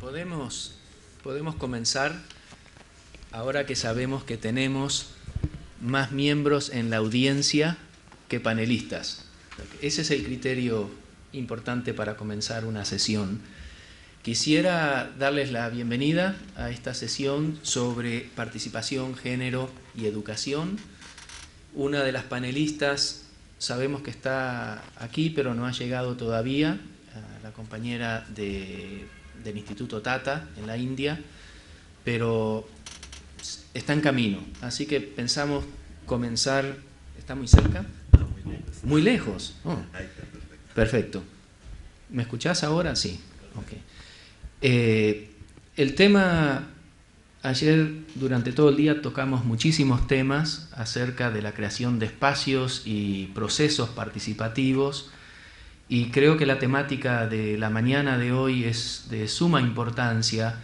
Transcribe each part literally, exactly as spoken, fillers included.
Podemos, podemos comenzar ahora que sabemos que tenemos más miembros en la audiencia que panelistas. Ese es el criterio importante para comenzar una sesión. Quisiera darles la bienvenida a esta sesión sobre participación, género y educación. Una de las panelistas sabemos que está aquí, pero no ha llegado todavía, la compañera de, del Instituto Tata en la India, pero está en camino. Así que pensamos comenzar. ¿Está muy cerca? No, muy lejos. Muy lejos. Oh. Ahí está, perfecto. Perfecto. ¿Me escuchás ahora? Sí. Okay. Eh, el tema, ayer durante todo el día tocamos muchísimos temas acerca de la creación de espacios y procesos participativos, y creo que la temática de la mañana de hoy es de suma importancia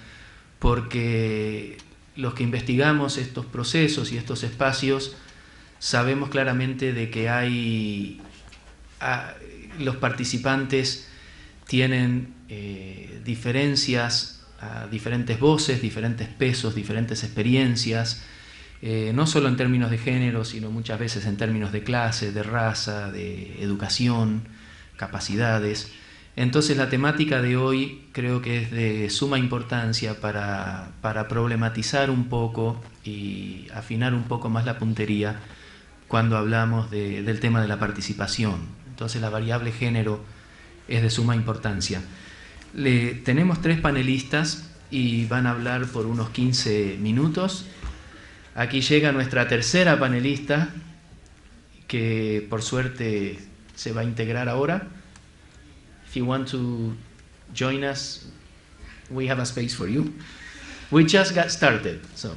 porque los que investigamos estos procesos y estos espacios sabemos claramente de que hay a, los participantes tienen eh, diferencias, a diferentes voces, diferentes pesos, diferentes experiencias, eh, no solo en términos de género, sino muchas veces en términos de clase, de raza, de educación, capacidades. Entonces la temática de hoy creo que es de suma importancia para, para problematizar un poco y afinar un poco más la puntería cuando hablamos de, del tema de la participación. Entonces la variable género es de suma importancia. Le, tenemos tres panelistas y van a hablar por unos quince minutos. Aquí llega nuestra tercera panelista, que por suerte se va a integrar ahora. If you want to join us, we have a space for you. We just got started. So,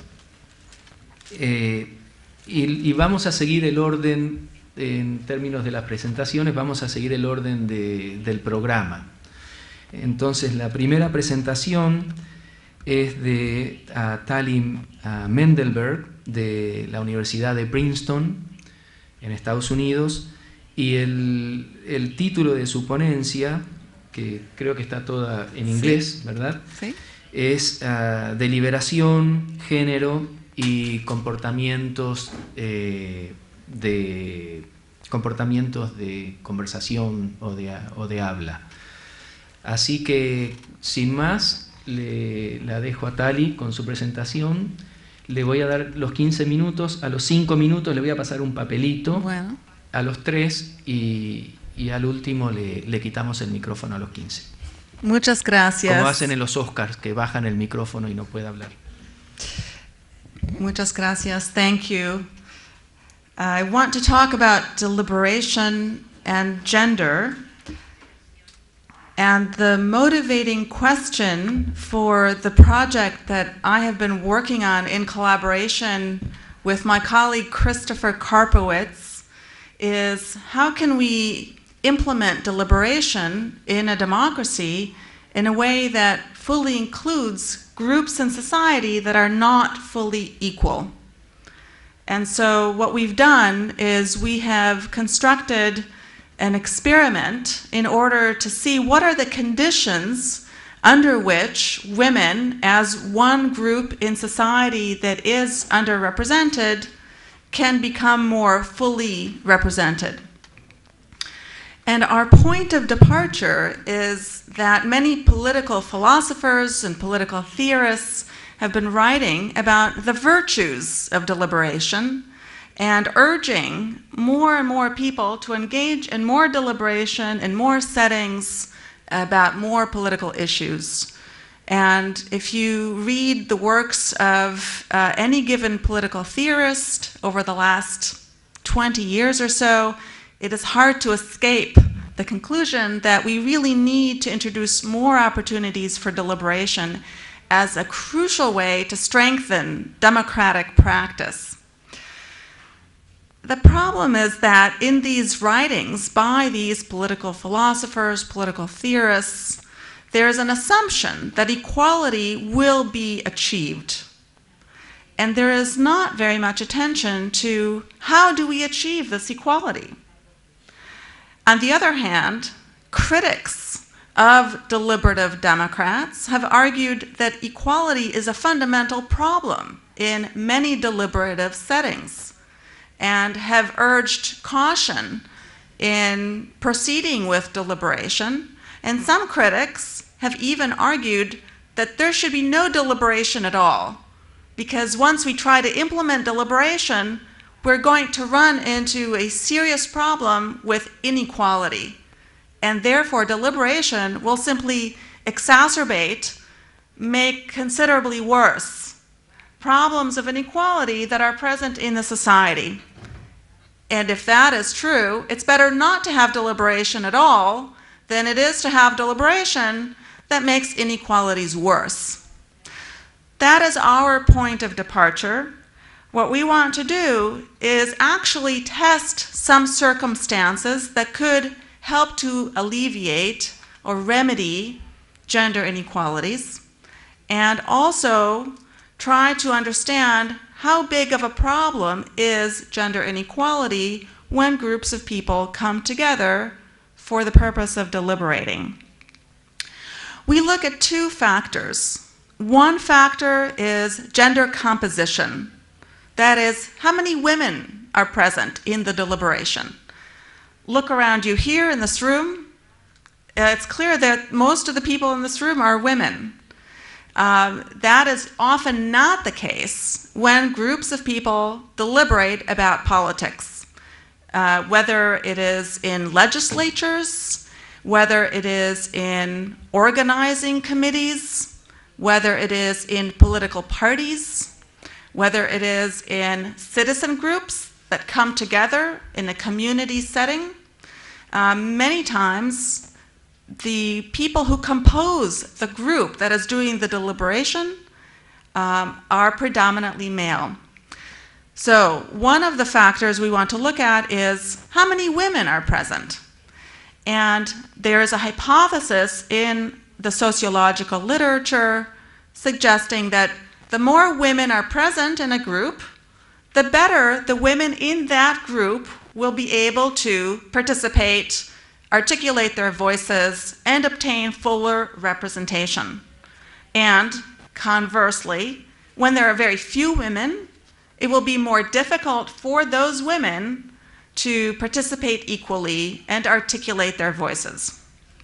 eh, y, y vamos a seguir el orden, en términos de las presentaciones, vamos a seguir el orden de, del programa. Entonces, la primera presentación es de uh, Tali uh, Mendelberg, de la Universidad de Princeton, en Estados Unidos, y el, el título de su ponencia, que creo que está toda en inglés, sí, ¿verdad? Sí. Es uh, Deliberación, Género y comportamientos eh, de comportamientos de conversación o de, o de habla. Así que, sin más, le, la dejo a Tali con su presentación. Le voy a dar los quince minutos. A los cinco minutos le voy a pasar un papelito. Bueno. A los tres y, y al último le, le quitamos el micrófono a los quince. Muchas gracias. Como hacen en los Oscars, que bajan el micrófono y no puede hablar. Muchas gracias. Thank you. I want to talk about deliberation and gender. And the motivating question for the project that I have been working on in collaboration with my colleague Christopher Karpowitz is how can we implement deliberation in a democracy in a way that fully includes groups in society that are not fully equal. And so what we've done is we have constructed an experiment in order to see what are the conditions under which women, as one group in society that is underrepresented, can become more fully represented. And our point of departure is that many political philosophers and political theorists have been writing about the virtues of deliberation and urging more and more people to engage in more deliberation in more settings about more political issues. And if you read the works of uh, any given political theorist over the last twenty years or so, it is hard to escape the conclusion that we really need to introduce more opportunities for deliberation as a crucial way to strengthen democratic practice. The problem is that in these writings by these political philosophers, political theorists, there is an assumption that equality will be achieved. And there is not very much attention to how do we achieve this equality. On the other hand, critics of deliberative Democrats have argued that equality is a fundamental problem in many deliberative settings and have urged caution in proceeding with deliberation. And some critics have even argued that there should be no deliberation at all, because once we try to implement deliberation, we're going to run into a serious problem with inequality. And therefore, deliberation will simply exacerbate, make considerably worse problems of inequality that are present in the society. And if that is true, it's better not to have deliberation at all than it is to have deliberation that makes inequalities worse. That is our point of departure. What we want to do is actually test some circumstances that could help to alleviate or remedy gender inequalities, and also try to understand how big of a problem is gender inequality when groups of people come together for the purpose of deliberating. We look at two factors. One factor is gender composition. That is, how many women are present in the deliberation? Look around you here in this room. Uh, it's clear that most of the people in this room are women. Um, that is often not the case when groups of people deliberate about politics, uh, whether it is in legislatures, whether it is in organizing committees, whether it is in political parties, whether it is in citizen groups that come together in a community setting. Um, many times, the people who compose the group that is doing the deliberation um, are predominantly male. So one of the factors we want to look at is how many women are present. And there is a hypothesis in the sociological literature suggesting that the more women are present in a group, the better the women in that group will be able to participate, articulate their voices, and obtain fuller representation. And conversely, when there are very few women, it will be more difficult for those women to participate equally and articulate their voices.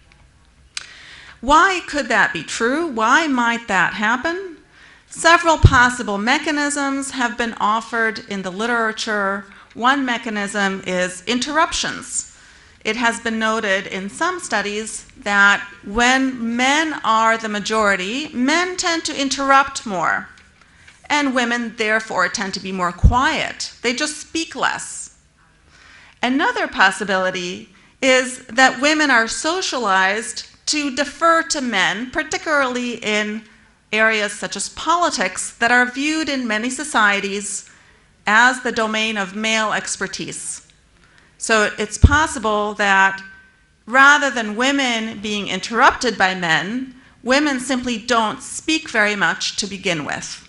Why could that be true? Why might that happen? Several possible mechanisms have been offered in the literature. One mechanism is interruptions. It has been noted in some studies that when men are the majority, men tend to interrupt more, and women therefore tend to be more quiet. They just speak less. Another possibility is that women are socialized to defer to men, particularly in areas such as politics that are viewed in many societies as the domain of male expertise. So it's possible that rather than women being interrupted by men, women simply don't speak very much to begin with.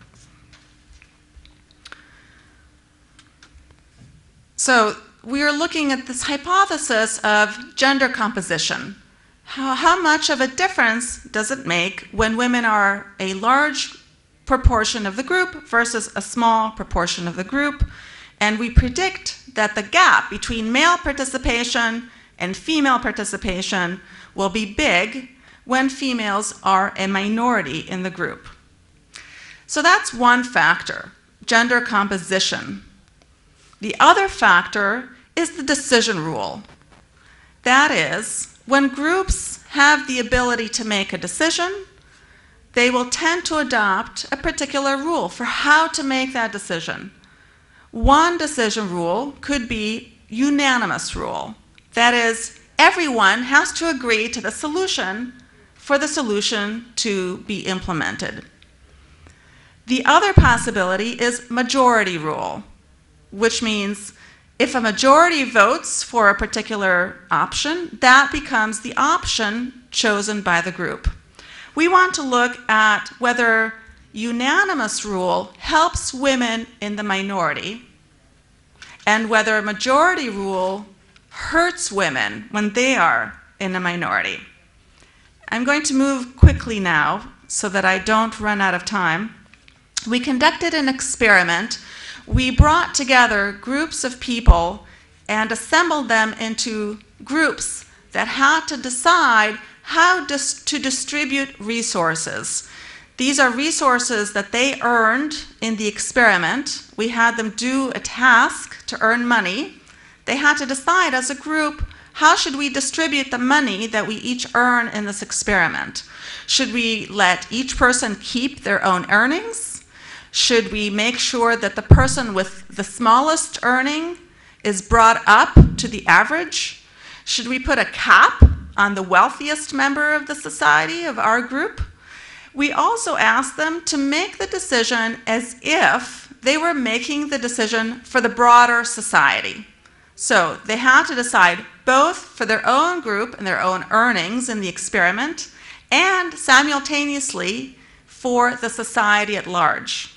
So we are looking at this hypothesis of gender composition. How, how much of a difference does it make when women are a large proportion of the group versus a small proportion of the group? And we predict that the gap between male participation and female participation will be big when females are a minority in the group. So that's one factor, gender composition. The other factor is the decision rule. That is, when groups have the ability to make a decision, they will tend to adopt a particular rule for how to make that decision. One decision rule could be unanimous rule. That is, everyone has to agree to the solution for the solution to be implemented. The other possibility is majority rule, which means if a majority votes for a particular option, that becomes the option chosen by the group. We want to look at whether unanimous rule helps women in the minority and whether majority rule hurts women when they are in a minority. I'm going to move quickly now so that I don't run out of time. We conducted an experiment. We brought together groups of people and assembled them into groups that had to decide how dis- to distribute resources. These are resources that they earned in the experiment. We had them do a task to earn money. They had to decide as a group, how should we distribute the money that we each earn in this experiment? Should we let each person keep their own earnings? Should we make sure that the person with the smallest earning is brought up to the average? Should we put a cap on the wealthiest member of the society, of our group? We also asked them to make the decision as if they were making the decision for the broader society. So they had to decide both for their own group and their own earnings in the experiment, and simultaneously for the society at large.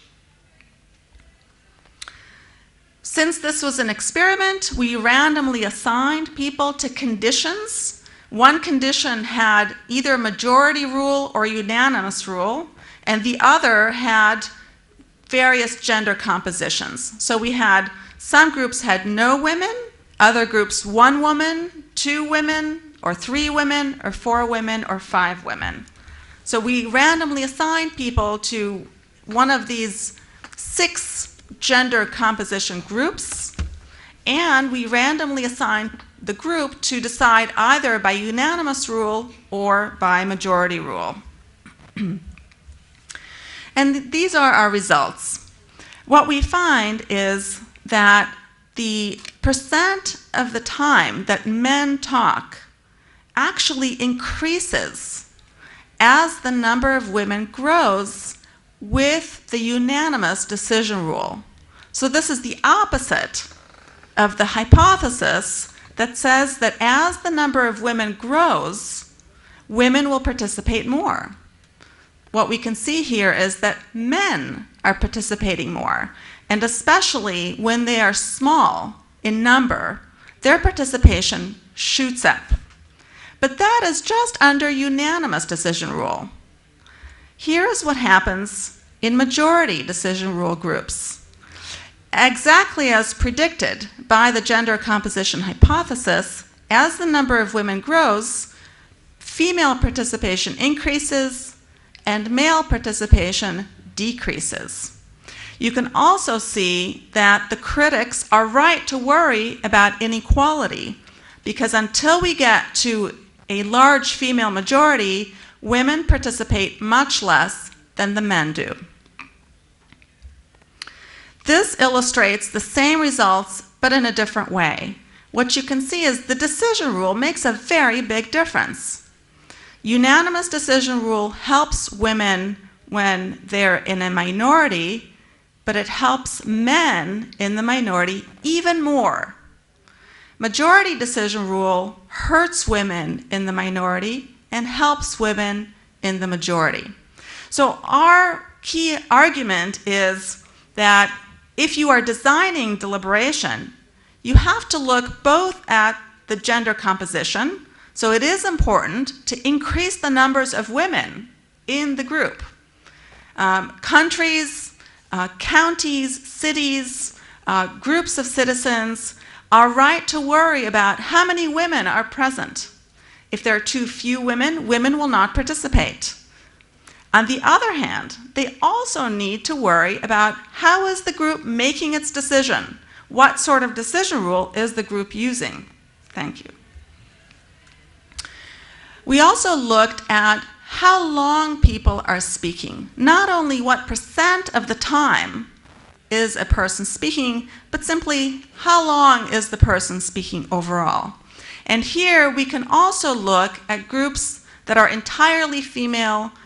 Since this was an experiment, we randomly assigned people to conditions. One condition had either majority rule or unanimous rule, and the other had various gender compositions. So we had, some groups had no women, other groups one woman, two women, or three women, or four women, or five women. So we randomly assigned people to one of these six gender composition groups, and we randomly assigned the group to decide either by unanimous rule or by majority rule. And these are our results. What we find is that the percent of the time that men talk actually increases as the number of women grows with the unanimous decision rule. So this is the opposite of the hypothesis that says that as the number of women grows, women will participate more. What we can see here is that men are participating more, and especially when they are small in number, their participation shoots up. But that is just under unanimous decision rule. Here is what happens in majority decision rule groups. Exactly as predicted by the gender composition hypothesis, as the number of women grows, female participation increases and male participation decreases. You can also see that the critics are right to worry about inequality, because until we get to a large female majority, women participate much less than the men do. This illustrates the same results, but in a different way. What you can see is the decision rule makes a very big difference. Unanimous decision rule helps women when they're in a minority, but it helps men in the minority even more. Majority decision rule hurts women in the minority and helps women in the majority. So our key argument is that if you are designing deliberation, you have to look both at the gender composition. So it is important to increase the numbers of women in the group. Um, countries, uh, counties, cities, uh, groups of citizens are right to worry about how many women are present. If there are too few women, women will not participate. On the other hand, they also need to worry about how is the group making its decision? What sort of decision rule is the group using? Thank you. We also looked at how long people are speaking. Not only what percent of the time is a person speaking, but simply how long is the person speaking overall. And here we can also look at groups that are entirely female